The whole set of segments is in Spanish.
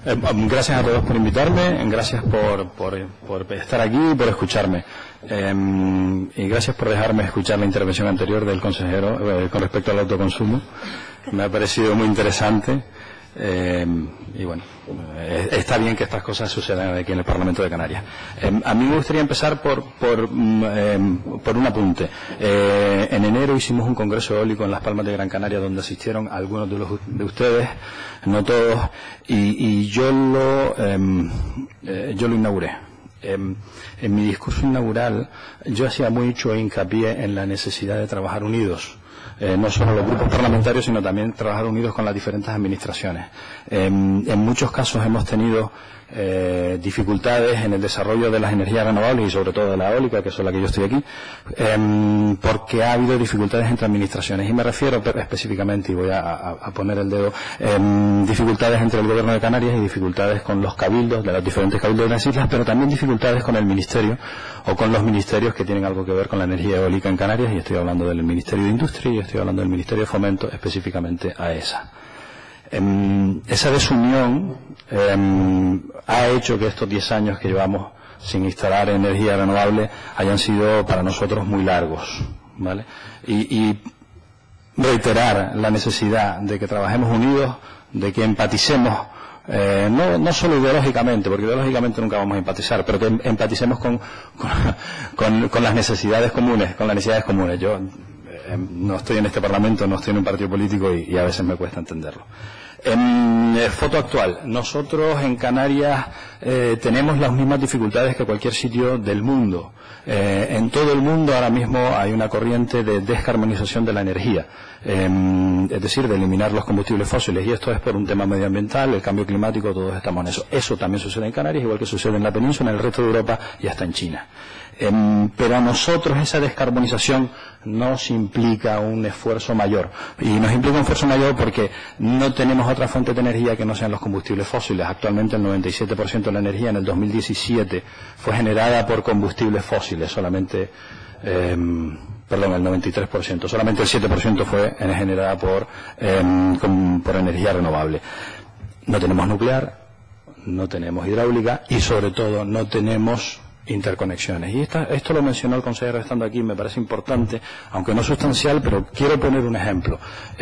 Gracias a todos por invitarme, gracias por estar aquí y por escucharme. Y gracias por dejarme escuchar la intervención anterior del consejero con respecto al autoconsumo. Me ha parecido muy interesante. Y bueno, está bien que estas cosas sucedan aquí en el Parlamento de Canarias. A mí me gustaría empezar por un apunte. En enero hicimos un congreso eólico en Las Palmas de Gran Canaria donde asistieron algunos de ustedes, no todos, y yo lo inauguré. En mi discurso inaugural yo hacía mucho hincapié en la necesidad de trabajar unidos. No solo los grupos parlamentarios, sino también trabajar unidos con las diferentes administraciones. En muchos casos hemos tenido dificultades en el desarrollo de las energías renovables y sobre todo de la eólica, que es la que yo estoy aquí, porque ha habido dificultades entre administraciones. Y me refiero específicamente, y voy a poner el dedo, dificultades entre el Gobierno de Canarias y dificultades con los cabildos, de los diferentes cabildos de las islas, pero también dificultades con el Ministerio o con los ministerios que tienen algo que ver con la energía eólica en Canarias, y estoy hablando del Ministerio de Industria y estoy hablando del Ministerio de Fomento, específicamente AESA. Esa desunión ha hecho que estos 10 años que llevamos sin instalar energía renovable hayan sido para nosotros muy largos, ¿vale? Y reiterar la necesidad de que trabajemos unidos, de que empaticemos, no solo ideológicamente, porque ideológicamente nunca vamos a empatizar, pero que empaticemos con las necesidades comunes, Yo no estoy en este Parlamento, no estoy en un partido político y a veces me cuesta entenderlo. Foto actual. Nosotros en Canarias tenemos las mismas dificultades que cualquier sitio del mundo. En todo el mundo ahora mismo hay una corriente de descarbonización de la energía, es decir, de eliminar los combustibles fósiles, y esto es por un tema medioambiental, el cambio climático, todos estamos en eso. Eso también sucede en Canarias, igual que sucede en la península, en el resto de Europa y hasta en China. Pero a nosotros esa descarbonización nos implica un esfuerzo mayor, y nos implica un esfuerzo mayor porque no tenemos otra fuente de energía que no sean los combustibles fósiles. Actualmente el 97% de la energía en el 2017 fue generada por combustibles fósiles, solamente el 93%, solamente el 7% fue generada por energía renovable. No tenemos nuclear, no tenemos hidráulica y sobre todo no tenemos interconexiones. Y esto lo mencionó el consejero estando aquí, me parece importante, aunque no sustancial, pero quiero poner un ejemplo.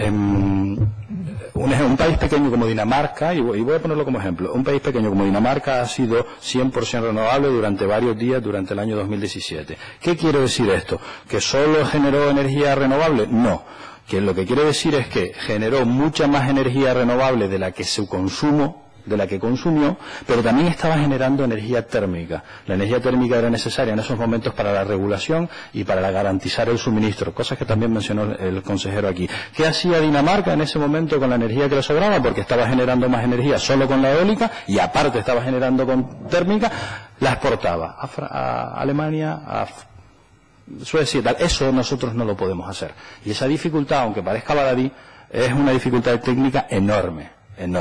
Un país pequeño como Dinamarca, y voy a ponerlo como ejemplo, un país pequeño como Dinamarca ha sido 100% renovable durante varios días durante el año 2017. ¿Qué quiere decir esto? ¿Que solo generó energía renovable? No. Que lo que quiere decir es que generó mucha más energía renovable de la que consumió, pero también estaba generando energía térmica. La energía térmica era necesaria en esos momentos para la regulación y para garantizar el suministro, cosas que también mencionó el consejero aquí. ¿Qué hacía Dinamarca en ese momento con la energía que le sobraba? Porque estaba generando más energía solo con la eólica y aparte estaba generando con térmica, la exportaba a Alemania, a Suecia y tal. Eso nosotros no lo podemos hacer. Y esa dificultad, aunque parezca baladí, es una dificultad técnica enorme.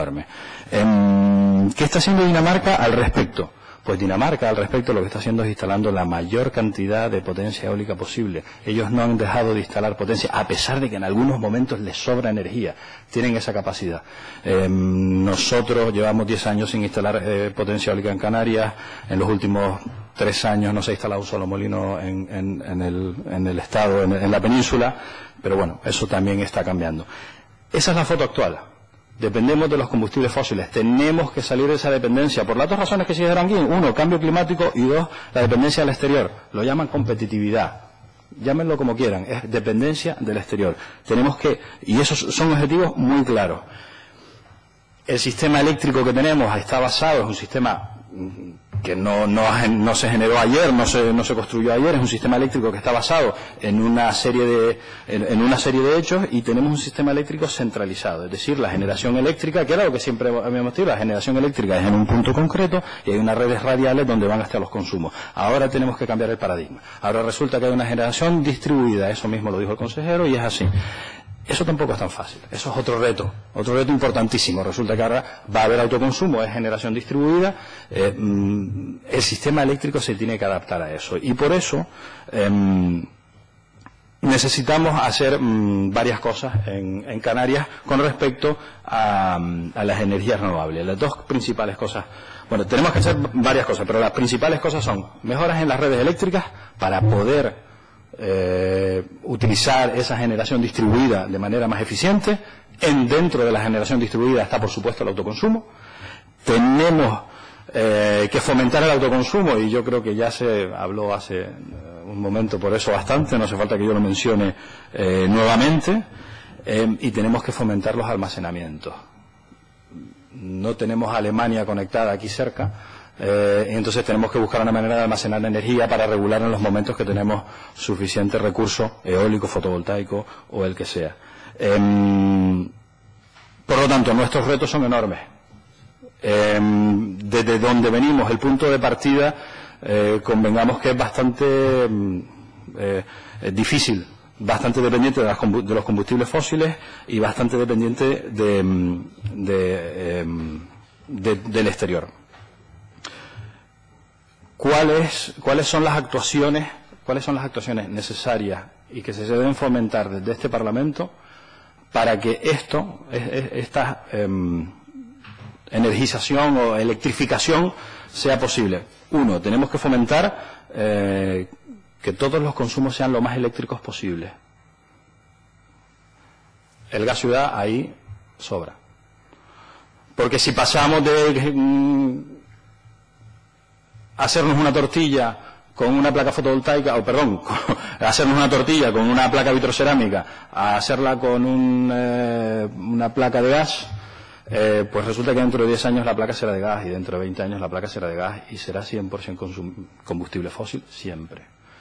¿Qué está haciendo Dinamarca al respecto? Pues Dinamarca al respecto lo que está haciendo es instalando la mayor cantidad de potencia eólica posible. Ellos no han dejado de instalar potencia, a pesar de que en algunos momentos les sobra energía. Tienen esa capacidad. Nosotros llevamos 10 años sin instalar potencia eólica en Canarias. En los últimos 3 años no se ha instalado un solo molino en el estado, en la península. Pero bueno, eso también está cambiando. Esa es la foto actual. Dependemos de los combustibles fósiles. Tenemos que salir de esa dependencia por las dos razones que se dijeron aquí. 1, cambio climático, y 2, la dependencia del exterior. Lo llaman competitividad. Llámenlo como quieran. Es dependencia del exterior. Y esos son objetivos muy claros. El sistema eléctrico que tenemos está basado, es un sistema que no se generó ayer, no se construyó ayer, es un sistema eléctrico que está basado en una serie de hechos, y tenemos un sistema eléctrico centralizado, es decir, la generación eléctrica, que era lo que siempre habíamos dicho, la generación eléctrica es en un punto concreto y hay unas redes radiales donde van a estar los consumos. Ahora tenemos que cambiar el paradigma. Ahora resulta que hay una generación distribuida, eso mismo lo dijo el consejero, y es así. Eso tampoco es tan fácil. Eso es otro reto importantísimo. Resulta que ahora va a haber autoconsumo, es generación distribuida. El sistema eléctrico se tiene que adaptar a eso. Y por eso necesitamos hacer varias cosas en Canarias con respecto a las energías renovables. Las dos principales cosas, bueno, tenemos que hacer varias cosas, pero las principales cosas son mejoras en las redes eléctricas para poder utilizar esa generación distribuida de manera más eficiente. Dentro de la generación distribuida está, por supuesto, el autoconsumo. Tenemos que fomentar el autoconsumo, y yo creo que ya se habló hace un momento por eso bastante, no hace falta que yo lo mencione nuevamente, y tenemos que fomentar los almacenamientos. No tenemos a Alemania conectada aquí cerca, y entonces tenemos que buscar una manera de almacenar la energía para regular en los momentos que tenemos suficiente recurso eólico, fotovoltaico o el que sea. Por lo tanto, nuestros retos son enormes. Desde donde venimos, el punto de partida, convengamos que es bastante difícil, bastante dependiente de los combustibles fósiles y bastante dependiente del exterior. ¿Cuáles son las actuaciones necesarias y que se deben fomentar desde este Parlamento para que esta energización o electrificación sea posible? Uno, tenemos que fomentar que todos los consumos sean lo más eléctricos posible. El gas ciudad ahí sobra. Porque si pasamos de hacernos una tortilla con una placa fotovoltaica, hacernos una tortilla con una placa vitrocerámica a hacerla con una placa de gas, pues resulta que dentro de 10 años la placa será de gas y dentro de 20 años la placa será de gas y será 100% combustible fósil siempre.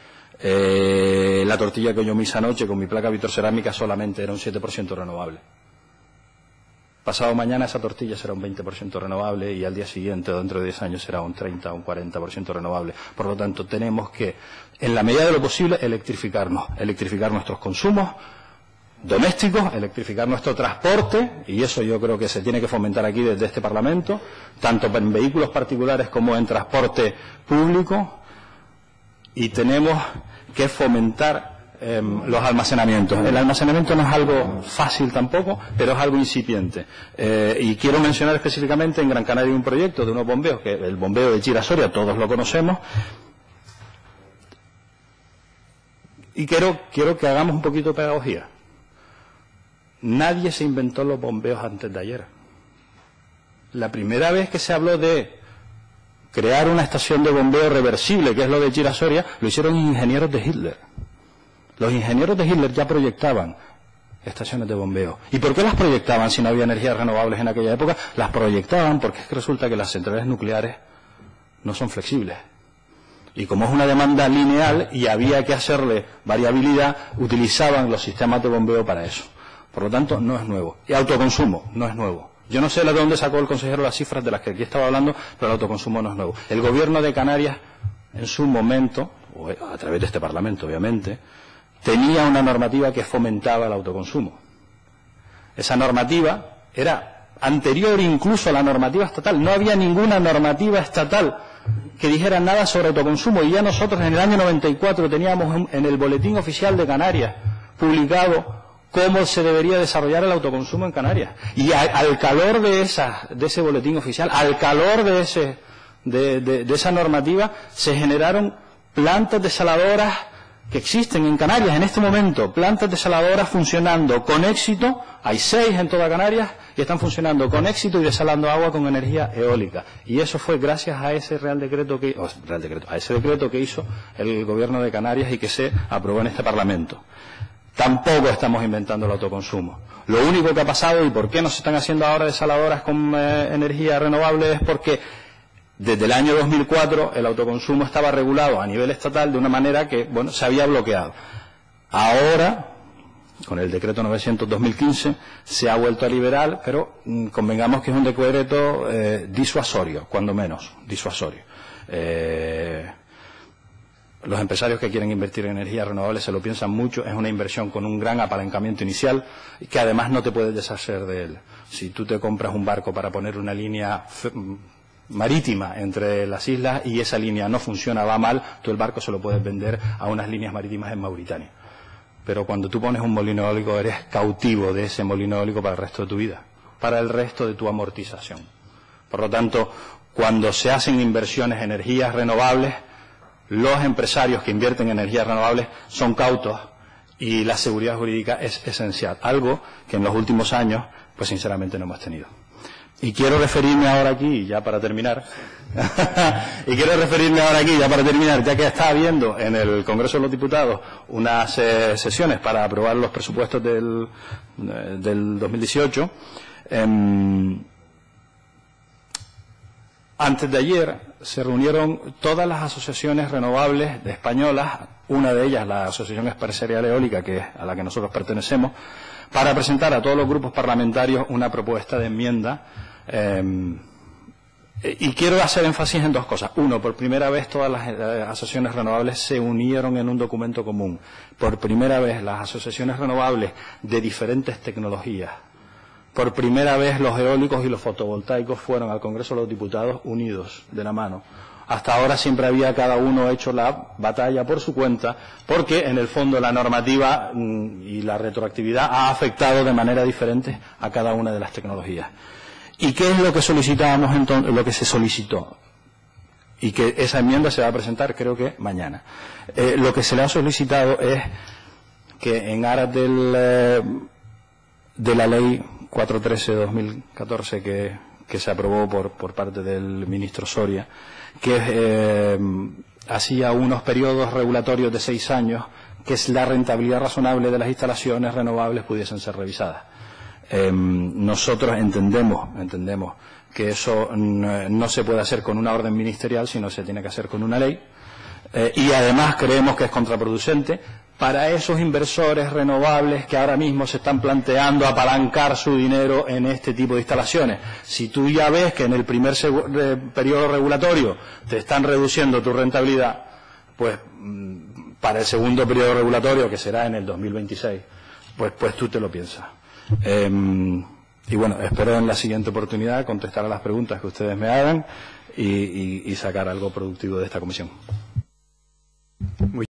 La tortilla que yo me hice anoche con mi placa vitrocerámica solamente era un 7% renovable. Pasado mañana esa tortilla será un 20% renovable y al día siguiente, o dentro de 10 años, será un 30 o un 40% renovable. Por lo tanto, tenemos que, en la medida de lo posible, electrificar nuestros consumos domésticos, electrificar nuestro transporte, y eso yo creo que se tiene que fomentar aquí desde este Parlamento, tanto en vehículos particulares como en transporte público, y tenemos que fomentar los almacenamientos. El almacenamiento no es algo fácil tampoco, pero es algo incipiente. Y quiero mencionar específicamente en Gran Canaria un proyecto de unos bombeos, que el bombeo de Chira-Soria, todos lo conocemos, y quiero que hagamos un poquito de pedagogía. Nadie se inventó los bombeos antes de ayer. La primera vez que se habló de crear una estación de bombeo reversible, que es lo de Chira-Soria, lo hicieron ingenieros de Hitler. Los ingenieros de Hitler ya proyectaban estaciones de bombeo. ¿Y por qué las proyectaban si no había energías renovables en aquella época? Las proyectaban porque es que resulta que las centrales nucleares no son flexibles. Y como es una demanda lineal y había que hacerle variabilidad, utilizaban los sistemas de bombeo para eso. Por lo tanto, no es nuevo. Y autoconsumo no es nuevo. Yo no sé de dónde sacó el consejero las cifras de las que aquí estaba hablando, pero el autoconsumo no es nuevo. El gobierno de Canarias, en su momento, o a través de este Parlamento, obviamente, tenía una normativa que fomentaba el autoconsumo. Esa normativa era anterior incluso a la normativa estatal. No había ninguna normativa estatal que dijera nada sobre autoconsumo. Y ya nosotros en el año 94 teníamos en el Boletín Oficial de Canarias publicado cómo se debería desarrollar el autoconsumo en Canarias. Y al calor de ese boletín oficial, al calor de esa normativa, se generaron plantas desaladoras que existen en Canarias en este momento, plantas desaladoras funcionando con éxito. Hay 6 en toda Canarias y están funcionando con éxito y desalando agua con energía eólica. Y eso fue gracias a ese decreto que hizo el gobierno de Canarias y que se aprobó en este Parlamento. Tampoco estamos inventando el autoconsumo. Lo único que ha pasado y por qué no se están haciendo ahora desaladoras con energía renovable es porque desde el año 2004 el autoconsumo estaba regulado a nivel estatal de una manera que, bueno, se había bloqueado. Ahora, con el decreto 900/2015, se ha vuelto a liberar, pero convengamos que es un decreto disuasorio, cuando menos, disuasorio. Los empresarios que quieren invertir en energías renovables se lo piensan mucho, es una inversión con un gran apalancamiento inicial y que además no te puedes deshacer de él. Si tú te compras un barco para poner una línea marítima entre las islas y esa línea no funciona, va mal, tú el barco se lo puedes vender a unas líneas marítimas en Mauritania. pero cuando tú pones un molino eólico eres cautivo de ese molino eólico para el resto de tu vida, para el resto de tu amortización. Por lo tanto, cuando se hacen inversiones en energías renovables, los empresarios que invierten en energías renovables son cautos y la seguridad jurídica es esencial, algo que en los últimos años, pues sinceramente no hemos tenido. Y quiero referirme ahora aquí, ya para terminar, ya que está habiendo en el Congreso de los Diputados unas sesiones para aprobar los presupuestos del 2018. Antes de ayer se reunieron todas las asociaciones renovables españolas, una de ellas la Asociación Empresarial Eólica, que es a la que nosotros pertenecemos, para presentar a todos los grupos parlamentarios una propuesta de enmienda. Y quiero hacer énfasis en dos cosas. Uno, por primera vez todas las asociaciones renovables se unieron en un documento común. Por primera vez las asociaciones renovables de diferentes tecnologías. Por primera vez los eólicos y los fotovoltaicos fueron al Congreso de los Diputados unidos, de la mano. Hasta ahora siempre había cada uno hecho la batalla por su cuenta, porque en el fondo la normativa y la retroactividad ha afectado de manera diferente a cada una de las tecnologías. ¿Y qué es lo que solicitábamos entonces, lo que se solicitó? Y que esa enmienda se va a presentar creo que mañana. Lo que se le ha solicitado es que en aras de la ley 413-2014 que se aprobó por parte del ministro Soria, que hacía unos periodos regulatorios de 6 años, que es la rentabilidad razonable de las instalaciones renovables pudiesen ser revisadas. Nosotros entendemos que eso no se puede hacer con una orden ministerial, sino se tiene que hacer con una ley, y además creemos que es contraproducente para esos inversores renovables que ahora mismo se están planteando apalancar su dinero en este tipo de instalaciones. Si tú ya ves que en el primer periodo regulatorio te están reduciendo tu rentabilidad, pues para el segundo periodo regulatorio, que será en el 2026, pues tú te lo piensas. Y bueno, espero en la siguiente oportunidad contestar a las preguntas que ustedes me hagan y sacar algo productivo de esta comisión.